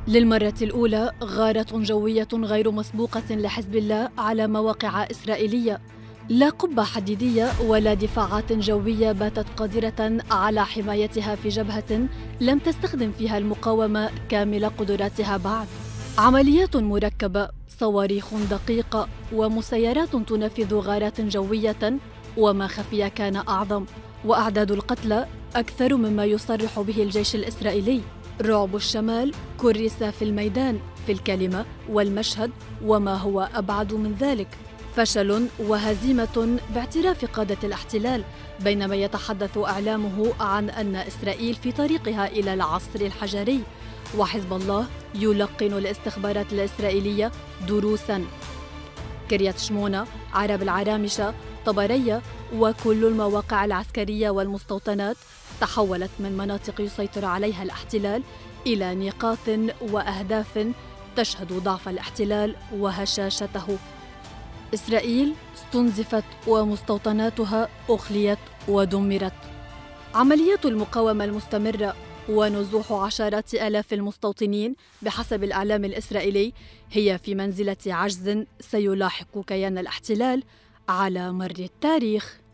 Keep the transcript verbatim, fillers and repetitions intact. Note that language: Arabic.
للمرة الأولى غارة جوية غير مسبوقة لحزب الله على مواقع إسرائيلية. لا قبة حديدية ولا دفاعات جوية باتت قادرة على حمايتها في جبهة لم تستخدم فيها المقاومة كامل قدراتها بعد. عمليات مركبة، صواريخ دقيقة، ومسيرات تنفذ غارات جوية، وما خفي كان أعظم، وأعداد القتلى أكثر مما يصرح به الجيش الإسرائيلي. رعب الشمال كرس في الميدان، في الكلمة والمشهد، وما هو أبعد من ذلك، فشل وهزيمة باعتراف قادة الاحتلال، بينما يتحدث إعلامه عن أن إسرائيل في طريقها إلى العصر الحجري، وحزب الله يلقن الاستخبارات الإسرائيلية دروساً. كريات شمونة، عرب العرامشة، طبرية، وكل المواقع العسكرية والمستوطنات تحولت من مناطق يسيطر عليها الاحتلال إلى نقاط وأهداف تشهد ضعف الاحتلال وهشاشته. إسرائيل استنزفت ومستوطناتها أخليت ودمرت. عمليات المقاومة المستمرة ونزوح عشرات آلاف المستوطنين بحسب الإعلام الإسرائيلي هي في منزلة عجز سيلاحق كيان الاحتلال على مر التاريخ.